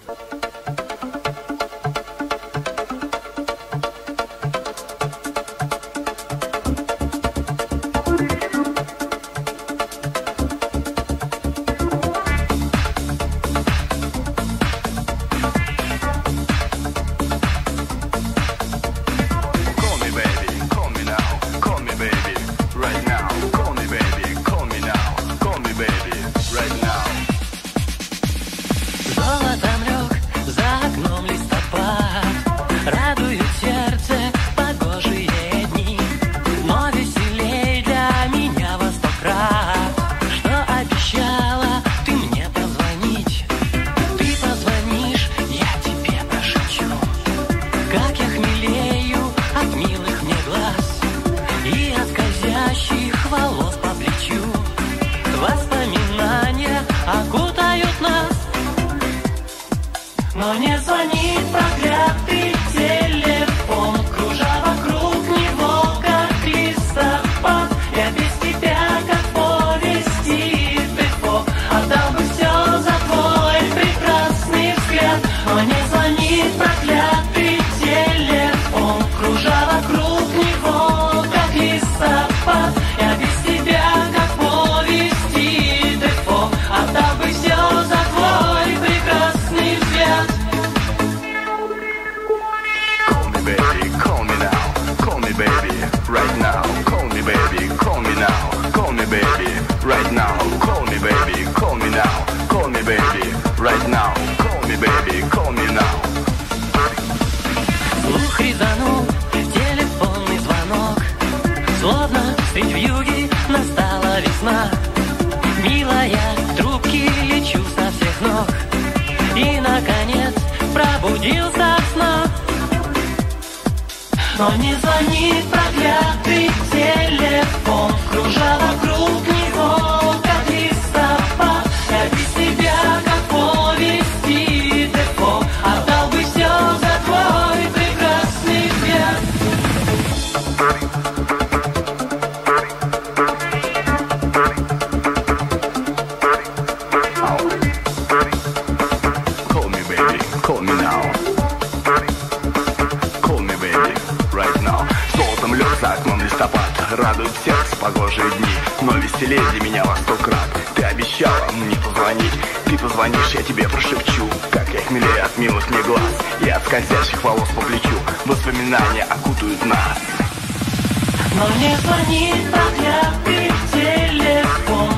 Но не звонит проклятый телефон, кружа вокруг него, как листопад. Я без тебя, как повести Дефо, отдал бы все за твой прекрасный взгляд. Но не звонит проклятый телефон, кружа вокруг него, как листопад. Я без тебя, как повести Дефо, отдал бы все за твой прекрасный взгляд. Right now, call me baby, call me now, call me baby, right now, call me baby, call me now, call me baby, right now, call me baby, call me now. Слух резанул телефонный звонок, словно средь вьюги настала весна. Милая, трубки лечу со всех ног, и, наконец, пробудился от сна. Но не звонит проклятый телефон, кружа вокруг него, как листопад. Я без тебя, как повести Дефо, отдал бы все за твой прекрасный взгляд. Call me baby, call me now. Золотом лед за окном листопад, радует сердце погожие дни, но веселее для меня во 100 крат. Ты обещала мне позвонить, ты позвонишь, я тебе прошепчу, как я хмелею от милых мне глаз и от скользящих волос по плечу. Воспоминания окутают нас. Но не звонит проклятый телефон,